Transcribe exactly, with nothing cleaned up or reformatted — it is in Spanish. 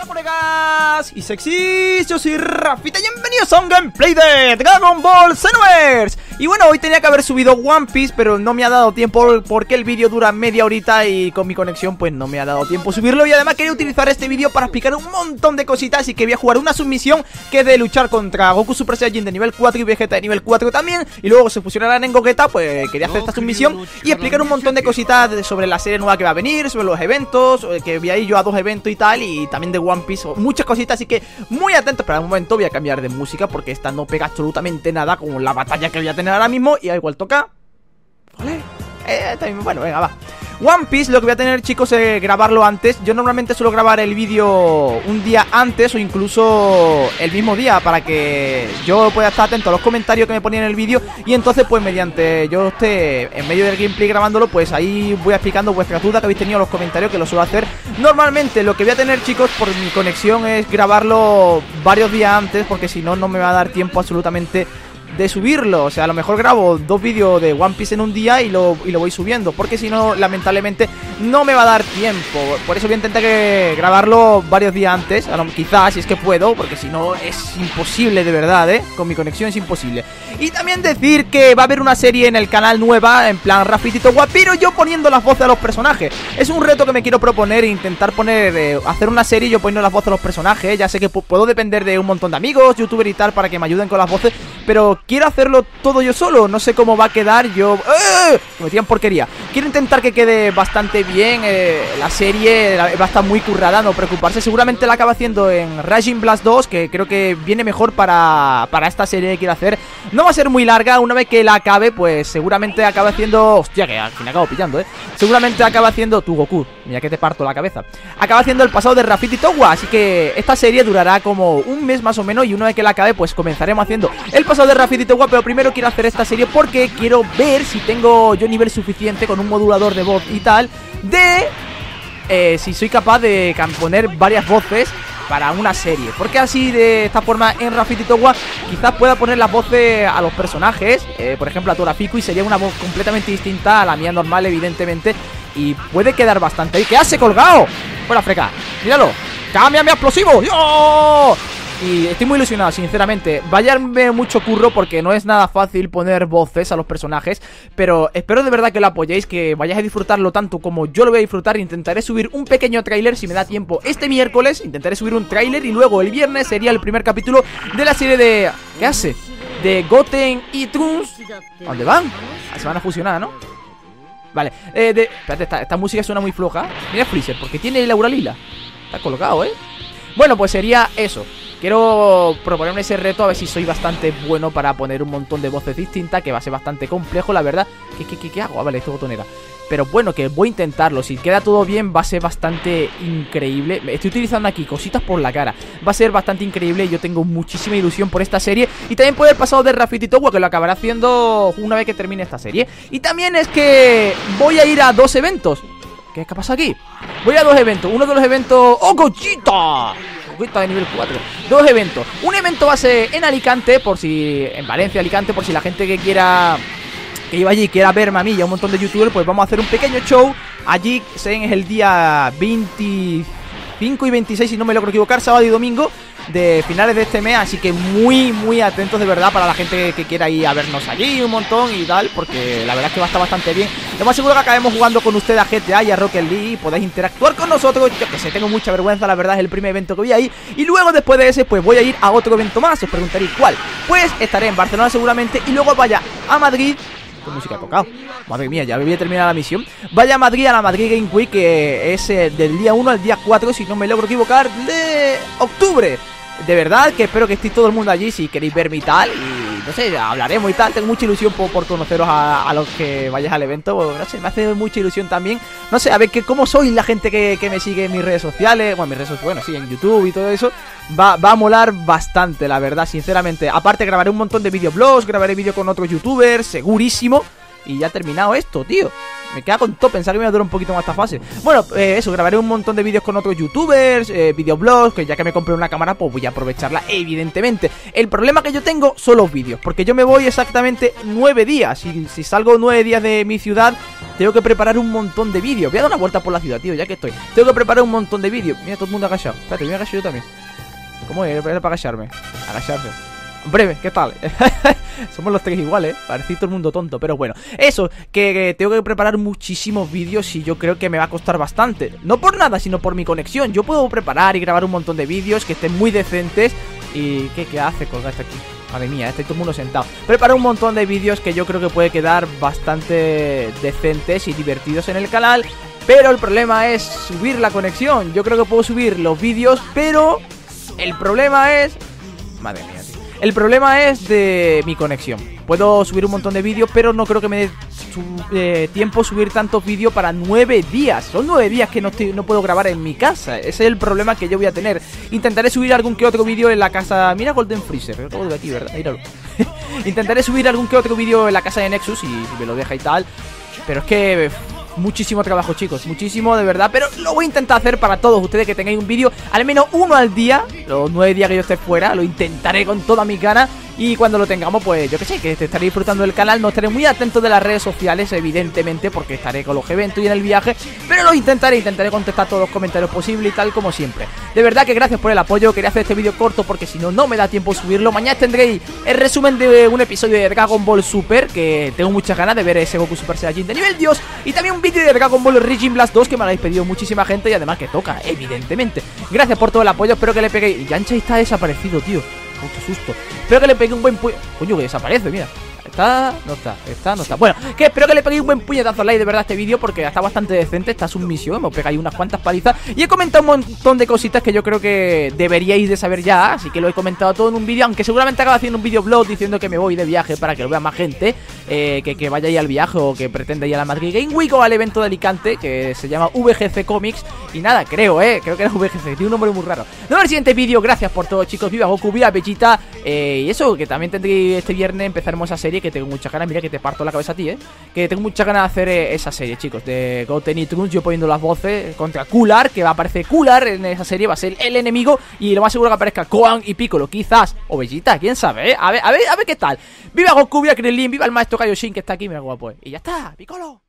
colegas y sexys, yo soy Rafita y bienvenidos a un gameplay de Dragon Ball Xenoverse. Y bueno, hoy tenía que haber subido One Piece, pero no me ha dado tiempo porque el vídeo dura media horita y con mi conexión pues no me ha dado tiempo subirlo. Y además quería utilizar este vídeo para explicar un montón de cositas y que voy a jugar una submisión que es de luchar contra Goku Super Saiyajin de nivel cuatro y Vegeta de nivel cuatro también. Y luego se fusionarán en Gogeta, pues quería hacer esta submisión y explicar un montón de cositas de, sobre la serie nueva que va a venir, sobre los eventos, que voy a ir yo a dos eventos y tal, y también de One Piece, muchas cositas, así que muy atentos. Pero al momento voy a cambiar de música porque esta no pega absolutamente nada con la batalla que voy a tener ahora mismo. Y igual toca, ¿vale? Eh, también, bueno, venga, va. One Piece, lo que voy a tener, chicos, es grabarlo antes. Yo normalmente suelo grabar el vídeo un día antes o incluso el mismo día, para que yo pueda estar atento a los comentarios que me ponían en el vídeo. Y entonces, pues, mediante yo esté en medio del gameplay grabándolo, pues ahí voy explicando vuestras dudas que habéis tenido en los comentarios, que lo suelo hacer normalmente. Lo que voy a tener, chicos, por mi conexión es grabarlo varios días antes, porque si no, no me va a dar tiempo absolutamente de subirlo. O sea, a lo mejor grabo dos vídeos de One Piece en un día y lo, y lo voy subiendo, porque si no, lamentablemente no me va a dar tiempo. Por eso voy a intentar que grabarlo varios días antes, a lo, quizás, si es que puedo, porque si no es imposible de verdad, ¿eh? Con mi conexión es imposible. Y también decir que va a haber una serie en el canal nueva, en plan Rafita y Towa, pero yo poniendo las voces a los personajes. Es un reto que me quiero proponer, intentar poner, eh, hacer una serie yo poniendo las voces a los personajes. Ya sé que puedo depender de un montón de amigos, youtubers y tal, para que me ayuden con las voces, pero quiero hacerlo todo yo solo. No sé cómo va a quedar. Yo... ¡Eh! Me metían porquería. Quiero intentar que quede bastante bien. eh, La serie va a estar muy currada, no preocuparse. Seguramente la acaba haciendo en Raging Blast dos, que creo que viene mejor para, para esta serie que quiero hacer. No va a ser muy larga. Una vez que la acabe, pues seguramente acabe haciendo... Hostia, que al fin acabo pillando, eh Seguramente acaba haciendo... Tu Goku, mira que te parto la cabeza. Acaba haciendo el pasado de Rafita y Towa. Así que esta serie durará como un mes más o menos. Y una vez que la acabe, pues comenzaremos haciendo el pasado de Rafita y Towa. Pero primero quiero hacer esta serie porque quiero ver si tengo yo nivel suficiente con un modulador de voz y tal, de eh, si soy capaz de poner varias voces para una serie, porque así de esta forma en Rafita y Towa quizás pueda poner las voces a los personajes, eh, por ejemplo a Torafiku, y sería una voz completamente distinta a la mía normal, evidentemente, y puede quedar bastante. ¿Y qué hace colgado? Fuera freca, míralo, cámbiame a explosivo. ¡Yo! Y estoy muy ilusionado, sinceramente. Vaya a darme mucho curro porque no es nada fácil poner voces a los personajes, pero espero de verdad que lo apoyéis, que vayáis a disfrutarlo tanto como yo lo voy a disfrutar. Intentaré subir un pequeño tráiler si me da tiempo este miércoles. Intentaré subir un tráiler y luego el viernes sería el primer capítulo de la serie de... ¿Qué hace? De Goten y Trunks. ¿A dónde van? Ah, se van a fusionar, ¿no? Vale, eh, de... Espérate, esta, esta música suena muy floja. Mira Freezer, porque tiene el aura lila. Está colocado, ¿eh? Bueno, pues sería eso. Quiero proponerme ese reto, a ver si soy bastante bueno para poner un montón de voces distintas, que va a ser bastante complejo, la verdad. ¿Qué, qué, qué, qué hago? Ah, vale, esto botonera. Pero bueno, que voy a intentarlo. Si queda todo bien, va a ser bastante increíble. Estoy utilizando aquí cositas por la cara. Va a ser bastante increíble y yo tengo muchísima ilusión por esta serie. Y también por el pasado de Rafita y Towa, que lo acabaré haciendo una vez que termine esta serie. Y también es que voy a ir a dos eventos. ¿Qué, qué pasa aquí? Voy a dos eventos. Uno de los eventos... ¡Oh, Gogeta! De nivel cuatro. Dos eventos. Un evento va a ser en Alicante, por si... En Valencia, Alicante, por si la gente que quiera... Que iba allí, quiera verme a mí y a un montón de youtubers, pues vamos a hacer un pequeño show. Allí es el día veinticinco y veintiséis, si no me logro equivocar, sábado y domingo de finales de este mes, así que muy, muy atentos de verdad para la gente que quiera ir a vernos allí un montón y tal, porque la verdad es que va a estar bastante bien. Lo más seguro que acabemos jugando con ustedes a G T A y a Rocket League y podáis interactuar con nosotros. Yo que sé, tengo mucha vergüenza, la verdad, es el primer evento que voy a ir. Y luego después de ese, pues voy a ir a otro evento más. Os preguntaréis cuál. Pues estaré en Barcelona seguramente y luego vaya a Madrid. ¿Qué música ha tocado? Madre mía, ya voy a terminar la misión. Vaya a Madrid, a la Madrid Game Week, que es eh, del día uno al día cuatro, si no me logro equivocar, de octubre. De verdad que espero que estéis todo el mundo allí si queréis verme y tal. Y no sé, hablaremos y tal. Tengo mucha ilusión por, por conoceros a, a los que vayáis al evento. No sé, me hace mucha ilusión también. No sé, a ver que cómo sois la gente que, que me sigue en mis redes sociales. Bueno, mis redes sociales, bueno, sí, en YouTube y todo eso. Va, va a molar bastante, la verdad, sinceramente. Aparte grabaré un montón de videoblogs, grabaré vídeos con otros youtubers, segurísimo. Y ya ha terminado esto, tío. Me queda con todo, pensar que me va a durar un poquito más esta fase. Bueno, eh, eso, grabaré un montón de vídeos con otros youtubers, eh, videoblogs, que ya que me compré una cámara, pues voy a aprovecharla, evidentemente. El problema que yo tengo son los vídeos, porque yo me voy exactamente nueve días. Y si salgo nueve días de mi ciudad, tengo que preparar un montón de vídeos. Voy a dar una vuelta por la ciudad, tío, ya que estoy. Tengo que preparar un montón de vídeos. Mira, todo el mundo agachado. Espérate, me agacho yo también. ¿Cómo es? Era para agacharme. Agacharse. Hombre, ¿qué tal? Somos los tres iguales, ¿eh? Parecía todo el mundo tonto, pero bueno. Eso, que, que tengo que preparar muchísimos vídeos y yo creo que me va a costar bastante. No por nada, sino por mi conexión. Yo puedo preparar y grabar un montón de vídeos que estén muy decentes. ¿Y qué, qué hace colgar este aquí? Madre mía, está todo el mundo sentado. Preparo un montón de vídeos que yo creo que puede quedar bastante decentes y divertidos en el canal. Pero el problema es subir la conexión. Yo creo que puedo subir los vídeos, pero el problema es... Madre mía, tío. El problema es de mi conexión. Puedo subir un montón de vídeos, pero no creo que me dé su, eh, tiempo subir tantos vídeos para nueve días. Son nueve días que no, estoy, no puedo grabar en mi casa. Ese es el problema que yo voy a tener. Intentaré subir algún que otro vídeo en la casa... Mira Golden Freezer, lo acabo de ver aquí, ¿verdad? Míralo. Intentaré subir algún que otro vídeo en la casa de Nexus, y si me lo deja y tal. Pero es que... muchísimo trabajo, chicos, muchísimo de verdad. Pero lo voy a intentar hacer para todos ustedes, que tengáis un vídeo al menos uno al día. Los nueve días que yo esté fuera, lo intentaré con toda mi gana. Y cuando lo tengamos, pues yo que sé, que te estaré disfrutando del canal. No estaré muy atento de las redes sociales, evidentemente, porque estaré con los eventos y en el viaje. Pero lo intentaré, intentaré contestar todos los comentarios posibles y tal, como siempre. De verdad que gracias por el apoyo. Quería hacer este vídeo corto porque si no, no me da tiempo subirlo. Mañana tendréis el resumen de un episodio de Dragon Ball Super, que tengo muchas ganas de ver ese Goku Super Saiyajin de nivel Dios. Y también un vídeo de Dragon Ball Origin Blast dos, que me lo habéis pedido muchísima gente y además que toca, evidentemente. Gracias por todo el apoyo, espero que le peguéis. Y Yancha está desaparecido, tío. Oh, qué susto. Espero que le pegue un buen puño. Coño, que desaparece, mira. Está, no está, está, no está. Bueno, que espero que le peguéis un buen puñetazo al like de verdad a este vídeo, porque está bastante decente esta submisión. Hemos pegado ahí unas cuantas palizas y he comentado un montón de cositas que yo creo que deberíais de saber ya. Así que lo he comentado todo en un vídeo, aunque seguramente acabe haciendo un vídeo blog diciendo que me voy de viaje para que lo vea más gente, eh, que, que vaya ahí al viaje o que pretenda ir a la Madrid Game Week o al evento de Alicante, que se llama V G C Comics. Y nada, creo, eh, creo que era V G C, tiene un nombre muy raro. Nos vemos en el siguiente vídeo, gracias por todo, chicos. Viva Goku, viva Vegeta, eh, y eso, que también tendréis este viernes, empezaremos esa serie que tengo muchas ganas. Mira que te parto la cabeza a ti, eh. Que tengo muchas ganas de hacer eh, esa serie, chicos, de Goten y Trunks, yo poniendo las voces contra Cooler, que va a aparecer Cooler en esa serie, va a ser el enemigo. Y lo más seguro que aparezca Gohan y Piccolo, quizás, o Vegeta, quién sabe, eh. A ver, a ver, a ver qué tal. Viva Goku, viva Krillin, viva el maestro Kaioshin que está aquí, mira guapo, eh. Y ya está, Piccolo.